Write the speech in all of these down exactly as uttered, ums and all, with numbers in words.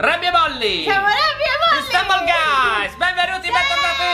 Rabbi e Molly. Siamo Rabbi e Molly. Istanbul Guys. Benvenuti, Sì. bentornati.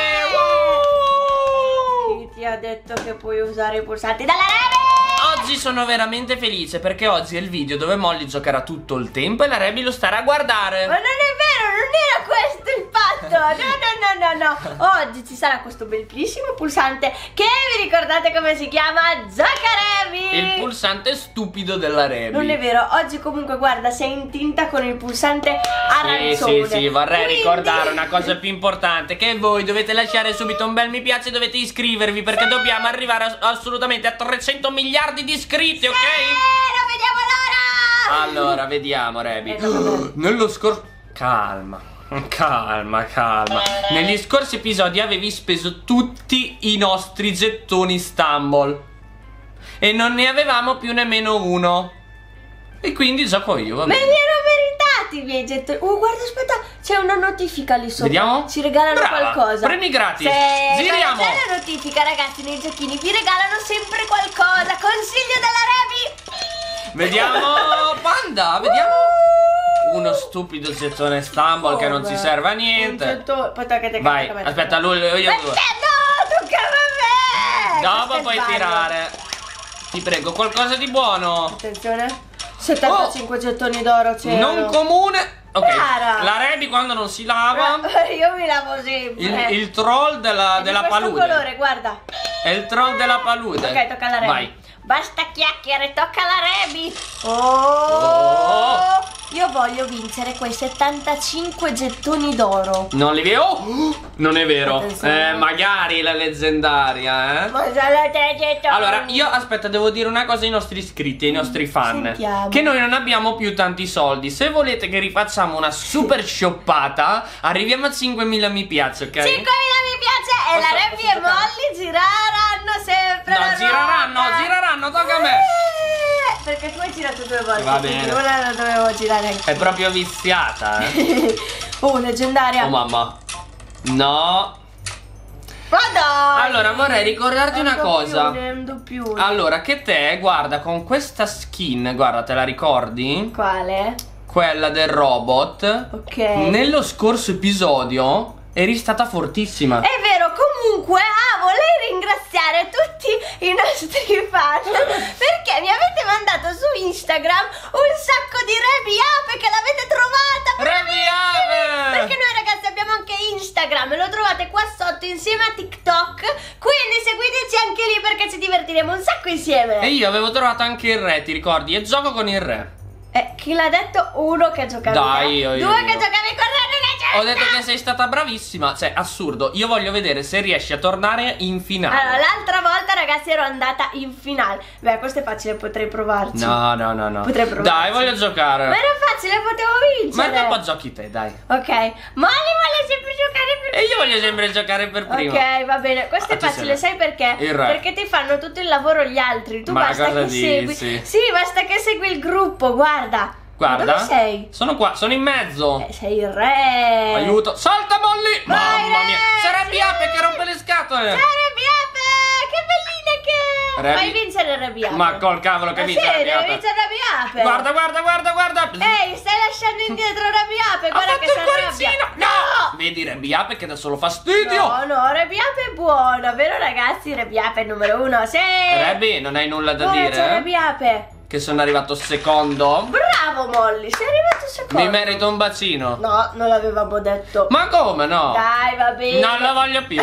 Chi ti ha detto che puoi usare i pulsanti dalla Rabbi? Oggi sono veramente felice perché oggi è il video dove Molly giocherà tutto il tempo e la Rabbi lo starà a guardare. Ma non è vero, non era questo il patto. No, no, no, no, no. Oggi ci sarà questo bellissimo pulsante che vi ricordate come si chiama? Giocarevi. Il pulsante stupido della Rabbi. Non è vero, oggi comunque guarda, sei in tinta con il pulsante arancione. Sì, sì, sì, vorrei Quindi... ricordare una cosa più importante, che voi dovete lasciare subito un bel mi piace e dovete iscrivervi perché sì. dobbiamo arrivare a, assolutamente a trecento miliardi di iscritti, sì, ok? non vediamo l'ora. Allora, vediamo, Rabbi. Eh, Nello scorso... Calma. Calma, calma. Negli scorsi episodi avevi speso tutti i nostri gettoni Istanbul e non ne avevamo più nemmeno uno. E quindi gioco io, va Ma bene. mi erano meritati i miei gettoni. Oh, guarda, aspetta, c'è una notifica lì sopra. Vediamo? Ci regalano Brava. qualcosa. Premi gratis. Se Giriamo. c'è la notifica, ragazzi, nei giochini vi regalano sempre qualcosa. Consiglio della Rabbi. Vediamo, Panda, vediamo. Uno stupido gettone Istanbul Oh, che non beh. ci serve a Un niente. gettone- Poi tocca a te, Vai, tocca a me, aspetta, tocca a me. lui, io Ma due. che no, toccava a me. Dopo Questo è puoi il sbaglio. tirare. Ti prego, qualcosa di buono. Attenzione. settantacinque gettoni d'oro c'erano. Non comune. Ok. Cara. La Rabbi quando non si lava. Io mi lavo sempre. Il, il troll della, È di della questo palude. colore, guarda. È il troll della palude. Ok, tocca alla Rabbi. Vai. Basta chiacchiere, tocca alla Rabbi. Oh, Oh. Io voglio vincere quei settantacinque gettoni d'oro. Non li vedo. Oh, non è vero. Attenzione. Eh, magari la leggendaria, eh. Ma sono tre gettoni. Allora, io aspetta, devo dire una cosa ai nostri iscritti, ai nostri fan. Sentiamo. Che noi non abbiamo più tanti soldi. Se volete che rifacciamo una super shoppata, arriviamo a cinquemila mi piace, ok? cinquemila mi piace e Posso- la Rabbi posso e toccare? Molly gireranno sempre No, la gireranno, ruota. gireranno, tocca a me. Eh, Perché tu hai girato due volte. Va quindi bene. Una la dovevo girare anche. È proprio viziata, eh. Oh, leggendaria. Oh mamma. No. Ma dai. Allora, vorrei ricordarti una cosa. Un doppione. Allora, che te, guarda, con questa skin, guarda, te la ricordi? Quale? Quella del robot. Ok. Nello scorso episodio eri stata fortissima. È vero, comunque, ah, vorrei ringraziare tutti i nostri fan perché mi avete mandato su Instagram un sacco di Rabbi Ape che l'avete trovata. Rabbi Ape! Perché noi ragazzi abbiamo anche Instagram e lo trovate qua sotto insieme a TikTok, quindi seguiteci anche lì perché ci divertiremo un sacco insieme. E io avevo trovato anche il re, ti ricordi? E gioco con il re. Eh, chi l'ha detto? Uno che giocavi Dai, con io, io, Due io. che giocavi con Rabbi Ho detto che sei stata bravissima. Cioè, assurdo. Io voglio vedere se riesci a tornare in finale. Allora, l'altra volta ragazzi ero andata in finale. Beh, questo è facile, potrei provarci. No, no, no, no. Potrei provarci. Dai, voglio giocare. Ma era facile, potevo Ma vincere. dopo giochi te, dai. Ok, Molly vuole sempre giocare per E io voglio sempre giocare per prima. Ok, va bene. Questo Ah, è ci facile, sei. sai perché? Il re. Perché ti fanno tutto il lavoro gli altri. Tu Ma basta cosa che dici? segui. Sì, basta che segui il gruppo, guarda. Guarda. Dove sei? Sono qua, sono in mezzo. Eh, sei il re. Aiuto. Salta, Molly! Vai, Mamma mia. re, C'è Rabbi sì. Ape che rompe le scatole. Ciao Rabbi Ape, che bellina che è. Rabbi- Fai vincere Rabbi Ape. Ma col cavolo che Ma vince sì, Rabbi deve Ape. vincere Rabbi Ape. Guarda, guarda, guarda, guarda. Ehi, stai lasciando indietro Rabbi Ape. Ha Guarda fatto che il si arrabbia. cuoricino. No! Vedi Rabbi Ape che dà solo fastidio. No, no, Rabbi Ape è buono, vero ragazzi? Rabbi Ape è il numero uno. Sì. Rabbi, non hai nulla da Dove dire? c'è eh? Rabbi Ape? Che sono arrivato secondo. Bravo Molly, sei arrivato secondo. Mi merito un bacino. No, non l'avevamo detto. Ma come no? Dai, va bene. Non lo voglio più.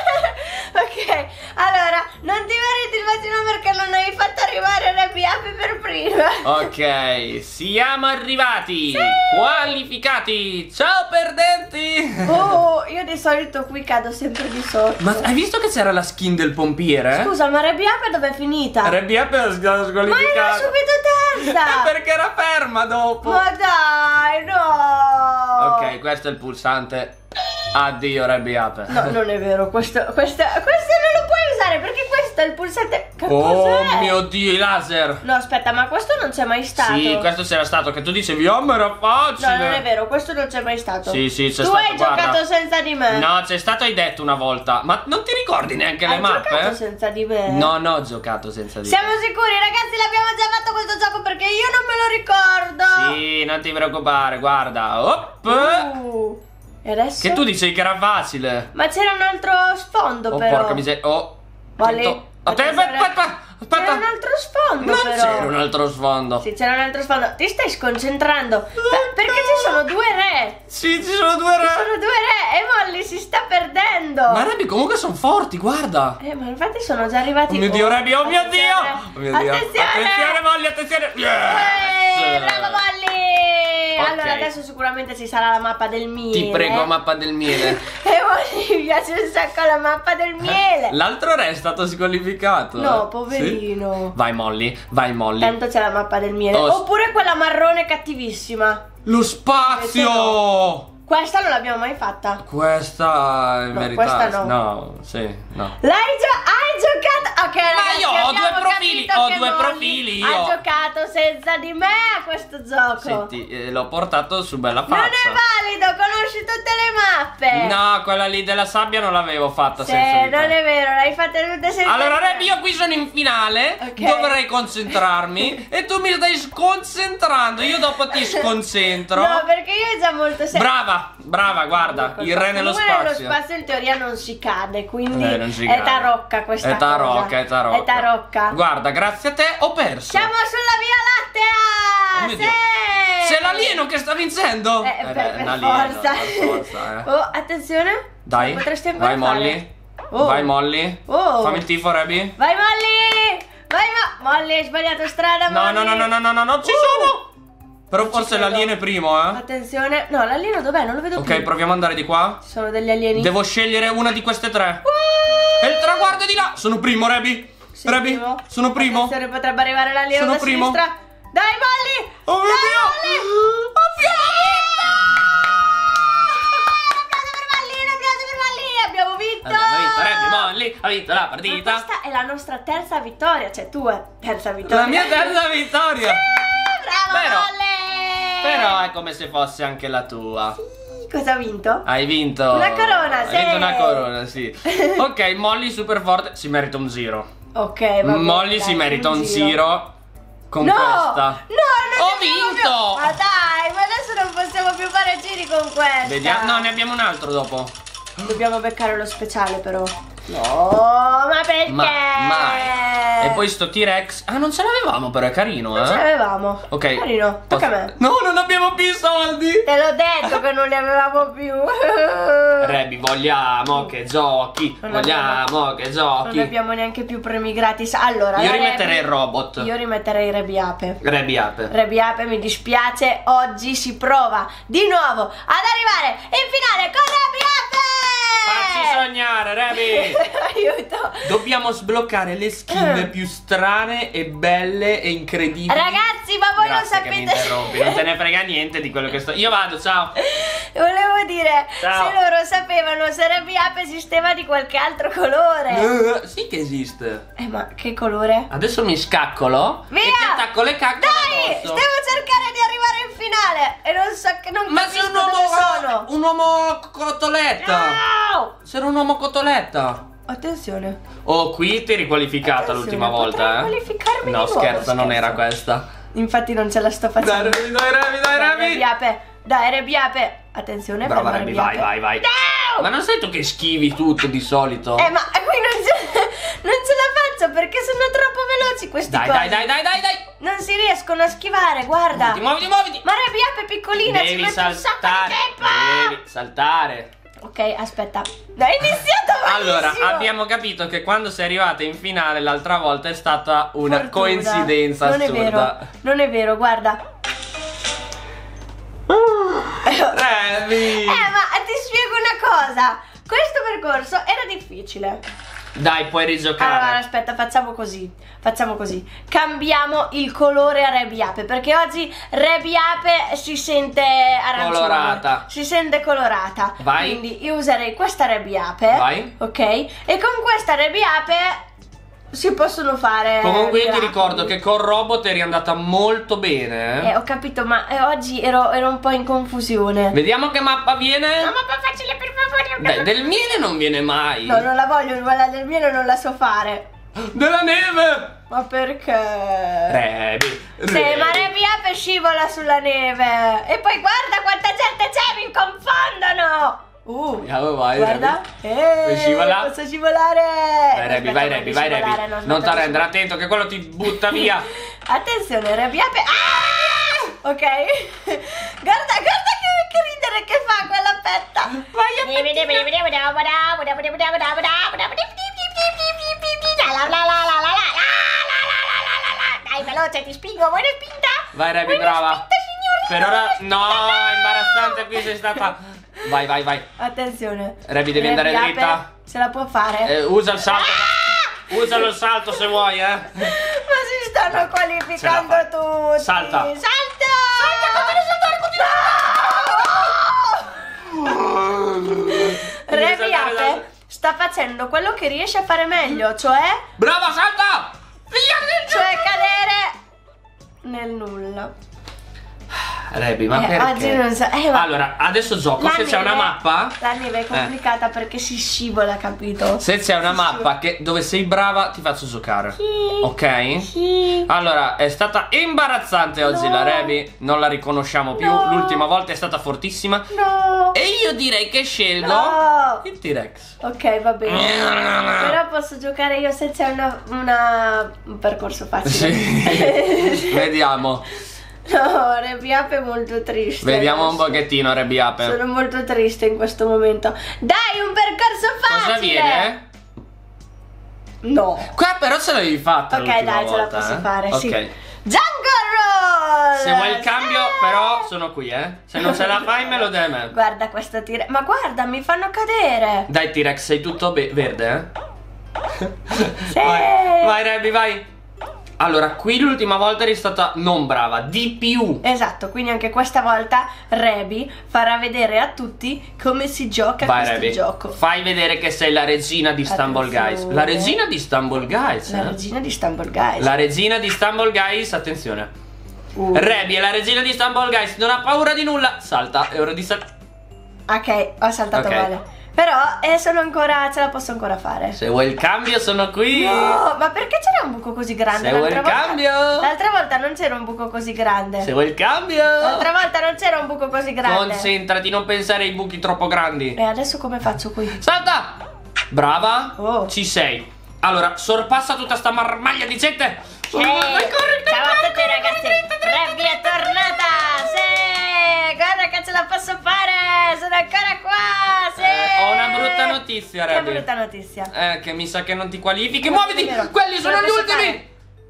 Ok, allora, non ti meriti il bacino perché non hai fatto arrivare Rabbi Ape per prima. Ok, siamo arrivati. Qualificati. Ciao perdenti. Oh, io di solito qui cado sempre di sotto. Ma hai visto che c'era la skin del pompiere? Scusa, ma Rabbi Ape dove è finita? Rabbi Ape è stata Ma era squalificata. subito terza. Perché era ferma dopo. Ma dai, no. Ok, questo è il pulsante. Addio Rabbi Ape. No, non è vero, questo, questo, questo non lo puoi usare fare, perché questo è il pulsante. Che Oh cos'è? mio Dio, i laser. No, aspetta, ma questo non c'è mai stato. Sì, questo c'era stato, che tu dicevi, oh ma era facile. No, non è vero, questo non c'è mai stato. Sì, sì, c'è tu stato, hai guarda. giocato senza di me. No, c'è stato, hai detto una volta. Ma non ti ricordi neanche le Hai mappe? giocato senza di me. No, no, ho giocato senza di Siamo sicuri, ragazzi, l'abbiamo già fatto questo gioco perché io non me lo ricordo. Sì, non ti preoccupare, guarda. Op. Uh, e adesso? Che tu dicevi che era facile. Ma c'era un altro sfondo Oh, però. porca miseria. Oh. Molly, Attento. Aspetta, aspetta, aspetta. C'era un altro sfondo Non però. c'era un altro sfondo. Sì, c'era un altro sfondo. Ti stai sconcentrando. Per- perché ci sono due re. Sì, ci sono due re. Ci sono due re e Molly si sta perdendo. Ma Rebi comunque sono forti, guarda. Eh, ma infatti sono già arrivati. Oh mio Dio, Rebi, oh mio attenzione. Dio. Oh mio Dio. Attenzione. Attenzione, Molly, attenzione. Eh, bravo Molly. Ok. Allora adesso sicuramente ci sarà la mappa del miele. Ti prego, mappa del miele. E Molly mi piace un sacco la mappa del miele. L'altro re è stato squalificato. No, eh? poverino. Sì? Vai Molly, vai Molly. Tanto c'è la mappa del miele. Oh, Oppure quella marrone cattivissima. Lo spazio! Questa non l'abbiamo mai fatta. Questa è No, meritata. questa no. No, sì, no. L'hai gio- hai giocato? Ok, ragazzi, io ho due abbiamo profili, capito ho che due Molly profili, io. Ha giocato senza di me a questo gioco. Senti, eh, l'ho portato su bella Non faccia. è valido, conosci tutte le mappe. No, quella lì della sabbia non l'avevo fatta Sì, senza di te. non è vero, l'hai fatta tutte senza Allora, di me. Rebi, io qui sono in finale, Ok. dovrei concentrarmi e tu mi stai sconcentrando. Io dopo ti sconcentro. No, perché io è già molto semplice. Brava, brava, guarda, il re nello Comunque spazio. nello spazio in teoria non si cade, quindi Eh, non si è cade. tarocca questa È tarocca, cosa. è tarocca. È tarocca. Guarda, grazie a te ho perso. Siamo sulla via Oh lattea! mio Dio. Sì! C'è l'alieno che sta vincendo. Eh, per, per un alieno, forza. per forza, eh. Oh, attenzione. Dai, Potresti ancora vai fare. Molly. Oh. Vai Molly. Oh. Fammi il tifo, Rebi. Vai Molly! Vai Mo- Molly, hai sbagliato strada, No, Molly. no, no, no, no, no, no, no, ci Uh. sono. Però Non ci forse credo. l'alieno è primo, eh. Attenzione. No, l'alieno dov'è? Non lo vedo più. Ok, proviamo ad andare di qua. Ci sono degli alieni. Devo scegliere una di queste tre. Uh. E il traguardo è di là. Sono primo, Rebi. Sì, Rebi, primo. sono primo. Attenzione, potrebbe arrivare l'alieno Sono da primo. sinistra. Dai Molly! Oh mio Dai, Dio. Molly! Abbiamo vinto! Abbiamo vinto, Rebi, Molly. Ha vinto la Ma partita. questa è la nostra terza vittoria, cioè tua terza vittoria. La mia terza vittoria. Eh, brava Però- Molly! Però è come se fosse anche la tua. Cosa ha vinto? Hai vinto Una corona, Hai sì. vinto una corona, sì. Ok, Molly super forte. Si merita un zero. Ok, va bene, Molly dai, si merita un giro. zero con No! questa. No, non Ho ne abbiamo vinto! più. Ma dai, ma adesso non possiamo più fare giri con questa. Vediamo. No, ne abbiamo un altro dopo. Dobbiamo beccare lo speciale però. No, ma perché? Ma mai. E poi sto T-Rex. Ah, non ce l'avevamo, però è carino, Non ce eh. l'avevamo. Ok. Carino, tocca a me. No, non abbiamo più i soldi. Te l'ho detto che non li avevamo più. Rebi, vogliamo che giochi. Non Vogliamo che Non giochi. abbiamo neanche più premi gratis. Allora, Io la rimetterei Rebi- il robot. Io rimetterei Rebi Ape. Rebi ape. Rebi Ape, mi dispiace, oggi si prova di nuovo ad arrivare in finale con Rebi Ape! Facci sognare, Rebi. Aiuto! Dobbiamo sbloccare le skin Eh. più strane e belle e incredibili. Ragazzi, ma voi Grazie non che mi sapete. interrompi, non te ne frega niente di quello che sto. Io vado, ciao. Volevo dire, Ciao. se loro sapevano se Rebi Ape esisteva di qualche altro colore. Eh, sì che esiste. Eh, ma che colore? Adesso mi scaccolo Via! e ti attacco le caccole Dai, addosso. devo cercare di arrivare in finale e non so che non Ma capisco sei un uomo, dove sono. un uomo cotoletta. No! Sei un uomo cotoletta. Attenzione. Oh, qui ti eri qualificata Attenzione, l'ultima volta, potrei eh. qualificarmi No, di nuovo, scherzo, non scherzo. era questa. Infatti non ce la sto Dai, facendo. Rebi, dai, Rebi, dai, Dai, Rebi. Rebi Ape. Dai, Rebi Ape. Attenzione, Brava abbiamo Rebi, Rebi vai, Ape. vai, vai. No! Ma non sei tu che schivi tutto di solito? Eh, ma qui non ce, non ce la faccio perché sono troppo veloci questi Dai, cosi. dai, dai, dai, dai, dai. Non si riescono a schivare, guarda. Muoviti, muoviti, muoviti. Ma Rebi Ape è piccolina, ci Devi mette un sacco saltare. di tempo. Devi saltare. Ok, aspetta. Hai iniziato malissimo. Allora, abbiamo capito che quando sei arrivata in finale l'altra volta è stata una Fortuna. coincidenza non assurda. Non è vero, non è vero, guarda. Rebi. Eh, ma ti spiego una cosa. Questo percorso era difficile. Dai, puoi rigiocare. Allora, aspetta, facciamo così. Facciamo così. Cambiamo il colore a Rebi Ape, perché oggi Rebi Ape si sente arancione. Colorata. Si sente colorata. Vai. Quindi io userei questa Rebi Ape. Vai. Ok? E con questa Rebiape si possono fare. Comunque io ti miracoli. ricordo che con Robot eri andata molto bene. Eh, ho capito, ma eh, oggi ero, ero un po' in confusione. Vediamo che mappa viene. Una mappa facile, per favore. Beh, del miele non viene mai. No, non la voglio, quella del miele non la so fare. Della neve. Ma perché? Rebi. Sì, ma Rebiape scivola sulla neve. E poi guarda quanta gente c'è, mi confondono. Uh, Andiamo, vai, guarda. Rebi. Eh, Puoi scivolare? posso scivolare. Vai Rebi, vai Rebi, vai Rebi. Non ti arrendere, attento che quello ti butta via. Attenzione, Rebiape. Ah! Ok. Guarda, guarda che, che ridere che fa quella petta. Vai a Dai, veloce, ti spingo, vuoi una spinta? Vai Rebi, brava. Per ora no, imbarazzante qui sei stata. Vai, vai, vai. Attenzione. Rebi, devi andare Rebiape dritta. Ce la può fare. Eh, usa il salto. Ah! Usalo il salto se vuoi, eh. Ma si stanno qualificando Ce la tutti. Salta. Salta. Salta, continua a saltare, continua. Rebiape sta facendo quello che riesce a fare meglio, cioè Brava, salta! Via! cioè cadere nel nulla. Rebi, ma Eh, perché? oggi non so. Eh, ma Allora, adesso gioco. la Se c'è una neve- mappa. La neve è complicata perché si scivola, capito? Se c'è una Si mappa che, dove sei brava, ti faccio giocare. Sì. Ok? Sì. Allora, è stata imbarazzante oggi No. la Rebi. Non la riconosciamo più. No. L'ultima volta è stata fortissima. No. E io direi che scelgo No. il T-Rex. Ok, va bene. Però posso giocare io se c'è una, una... un percorso facile. Sì. Vediamo. No, Rebiape è molto triste. Vediamo un adesso. pochettino, Rebiape. Sono molto triste in questo momento. Dai, un percorso facile. Cosa viene? No. Qua però ce l'avevi fatta. Ok, l'ultima dai, ce la volta, posso eh? fare, Ok. sì. Jungle Roll! Se vuoi il cambio, Sì! però sono qui, eh. Se non ce la fai, me lo dai a me. Guarda questo T-Rex. Ma guarda, mi fanno cadere. Dai, T-Rex, sei tutto be- verde, eh? Sì. Vai, vai, Rebi, vai. Allora, qui l'ultima volta eri stata non brava, di più. Esatto, quindi anche questa volta Rebi farà vedere a tutti come si gioca Vai, questo Rebi. gioco. Fai vedere che sei la regina di Stumble Guys. Attenzione. La regina di Stumble Guys, La eh? regina di Stumble Guys. La regina di Stumble Guys, attenzione. Uh. Rebi è la regina di Stumble Guys, non ha paura di nulla. Salta, è ora di saltare. Ok, ho saltato Ok. male. Però eh, sono ancora, ce la posso ancora fare. Se vuoi il cambio, sono qui. No, ma perché c'era un buco così grande? Se vuoi L'altra il volta- cambio. L'altra volta non c'era un buco così grande. Se vuoi il cambio. L'altra volta non c'era un buco così grande. Concentrati, non pensare ai buchi troppo grandi. E adesso come faccio qui? Salta! Brava! Oh. Ci sei. Allora, sorpassa tutta sta marmaglia di gente. Ciao a tutti ragazzi, Rebi è tornata! Sì! Guarda che ce la posso fare! Sono ancora qua! Sì! Eh, ho una brutta notizia, Che Rebi. brutta notizia. Eh, che mi sa che non ti qualifichi. Non è Muoviti! vero. Quelli sono Non gli posso ultimi!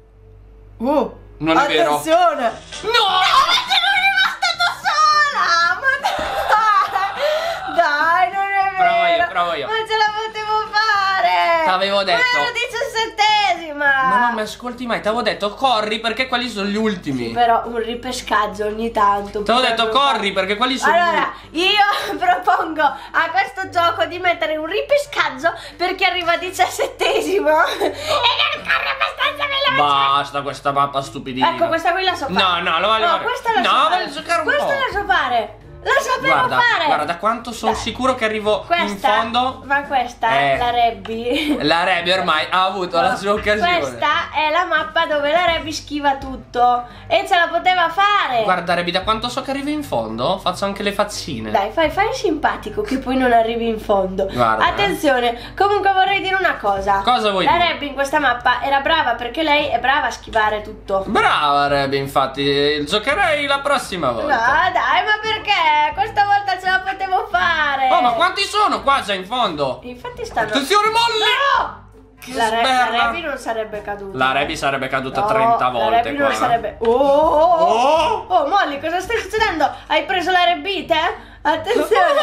Uh! Non è vero. Attenzione! No! Ma sono rimasta da sola! Ma dai! Dai, non è vero! Provo io, provo io. Ma ce la potevo fare! T'avevo detto. Ma ero diciassettesima! Ma non mi ascolti mai, t'avevo detto corri perché quelli sono gli ultimi. Però un ripescaggio ogni tanto. T'avevo detto potrebbe corri perché quelli sono Allora, gli ultimi. io propongo a questo gioco di mettere un ripescaggio per chi arriva diciassettesimo e non corre abbastanza veloce. Basta questa mappa stupidina. Ecco, questa qui la so fare. No, no, lo voglio No, fare. questa la No, so fare. voglio giocare un Questa po'. la so fare. La sapevo Guarda, fare. guarda, da quanto sono Dai. sicuro che arrivo Questa, in fondo. ma questa, Eh. la Rebi. La Rebi ormai ha avuto la sua occasione. Questa è la mappa dove la Rebi schiva tutto e ce la poteva fare. Guarda Rebi, da quanto so che arrivi in fondo, faccio anche le faccine. Dai, fai, fai il simpatico che poi non arrivi in fondo. Guarda, Attenzione, comunque vorrei dire una cosa. Cosa vuoi La dire? Rebi in questa mappa era brava perché lei è brava a schivare tutto. Brava Rebi, infatti, giocherei la prossima No, volta. dai, ma perché? Questa volta ce la potevo fare. Oh, ma quanti sono qua già in fondo? Infatti stanno. Attenzione, Molly! No! Che La, Re- la sberla. Rebi non sarebbe caduta. La Rebi sarebbe caduta No, trenta volte La Rebi qua. non sarebbe. Oh, oh, oh. Oh! Oh, Molly, cosa sta succedendo? Hai preso la rebite? Attenzione.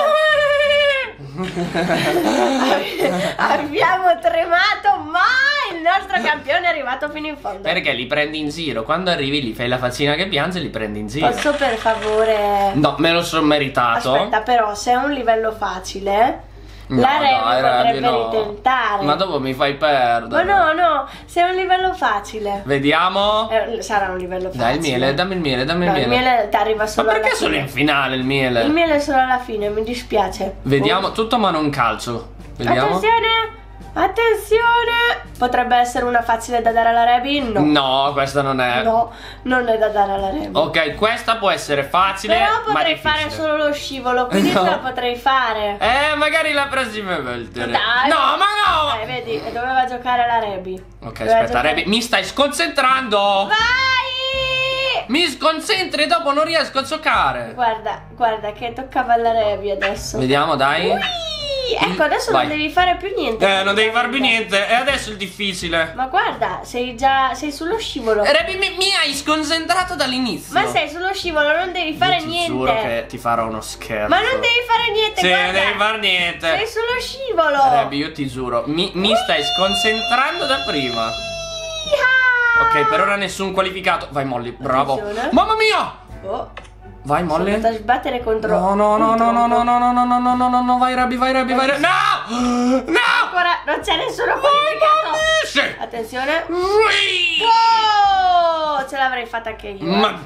Abbiamo tremato, ma il nostro campione è arrivato fino in fondo. Perché li prendi in giro? Quando arrivi lì fai la faccina che piange e li prendi in giro. Posso per favore? No, me lo sono meritato. Aspetta, però, se è un livello facile, la No, Rebi dai, Rebi, potrebbe no. ritentare. Ma dopo mi fai perdere. Ma no, no, sei a un livello facile. Vediamo. Eh, sarà un livello facile. Dai il miele, dammi il miele, dammi No, il il miele. miele ti arriva Ma solo alla perché fine. solo in finale il miele? Il miele è solo alla fine, mi dispiace. Vediamo, tutto ma non calcio. Vediamo. Attenzione! Attenzione! Potrebbe essere una facile da dare alla Rebi? No. No, questa non è. No, non è da dare alla Rebi. Ok, questa può essere facile. Però ma potrei difficile. fare solo lo scivolo, quindi No. te la potrei fare. Eh, magari la prossima volta. Dai. No, ma no! Eh, vedi, doveva giocare la Rebi. Ok, Doveva aspetta, giocare- Rebi, mi stai sconcentrando! Vai! Mi sconcentri e dopo non riesco a giocare. Guarda, guarda che toccava alla Rebi adesso. Vediamo, dai. Ui! Ecco, adesso Vai. non devi fare più niente. Eh, non devi far più niente. E adesso il difficile. Ma guarda, sei già sei sullo scivolo. Rebi, mi, mi hai sconcentrato dall'inizio. Ma sei sullo scivolo, non devi fare Io ti niente. giuro che ti farò uno scherzo. Ma non devi fare niente, Sì, guarda. non devi far niente. Sei sullo scivolo. Rebi, io ti giuro, mi, mi stai sconcentrando da prima. Iha! Ok, per ora nessun qualificato. Vai, Molly, bravo. Attenzione. Mamma mia! Oh, Vai, sono Molly. andata a sbattere contro. No, no, no, un no, no, tronco. no, no, no, no, no, no, no, no, vai, Rebi, vai, Rebi, vai, Rebi. No! No! Ancora non c'è nessuno qualificato. Sì. Attenzione. Ui! Oh, ce l'avrei fatta anche io. eh. Ma-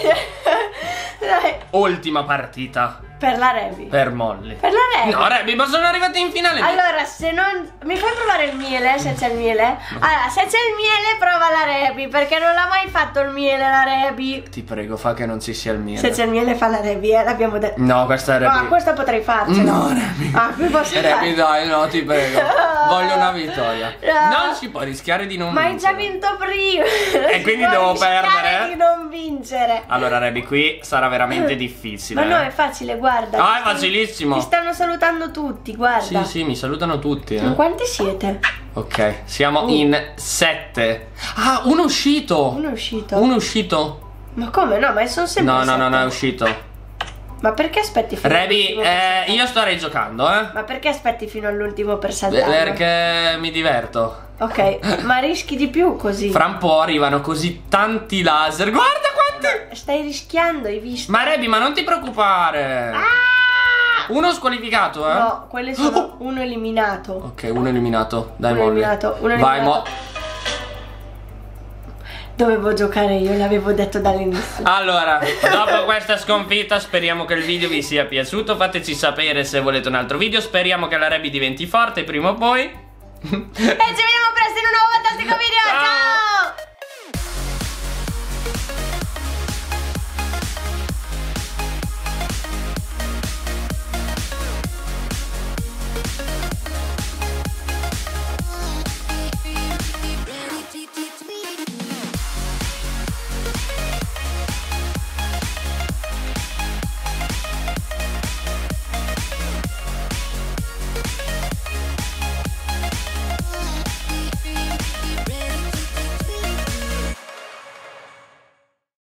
Dai, Ultima partita per la Rebi. per Molly. Per la Rebi. No, Rebi, ma sono arrivati in finale. Allora, se non... Mi fai provare il miele, se c'è il miele? Allora, se c'è il miele, prova la Rebi, perché non l'ha mai fatto il miele la Rebi. Ti prego, fa che non ci sia il miele. Se c'è il miele, fa la Rebi, eh, l'abbiamo detto. No, questa è Rebi. Ah, questa potrei farcela. No, Rebi. Ah, qui posso Rebi, fare. dai, no, ti prego. Voglio una vittoria. No. Non si può rischiare di non Ma hai già vincere. vinto prima. E quindi Si può devo rischiare perdere? di non vincere. Allora, Rebi, qui sarà veramente difficile. Ma no, eh. è facile, guarda. Ah, è Ti stanno- facilissimo. Ti stanno salutando tutti, guarda. Sì, sì, mi salutano tutti. In Eh. quanti siete? Ok, siamo Uh. in sette. Ah, uno è uscito. Uno è uscito. Uno è uscito. Ma come? No, ma sono sempre No, no, no, sette. no, è uscito. Ma perché aspetti fino Rebi, all'ultimo per eh, saltare? io starei giocando, eh. Ma perché aspetti fino all'ultimo per Beh, saltare? Perché mi diverto. Ok, ma rischi di più così. Fra un po' arrivano così tanti laser. Guarda quanti. Stai rischiando, hai visto? Ma Rebi, ma non ti preoccupare. Ah! Uno squalificato, eh. No, quelli sono uno eliminato. Ok, uno eliminato. Dai, Uno Molly. eliminato, uno Vai, eliminato. Mo. Dovevo giocare io, l'avevo detto dall'inizio. Allora, dopo questa sconfitta speriamo che il video vi sia piaciuto. Fateci sapere se volete un altro video. Speriamo che la Rebi diventi forte prima o poi. E ci vediamo presto in un nuovo fantastico video.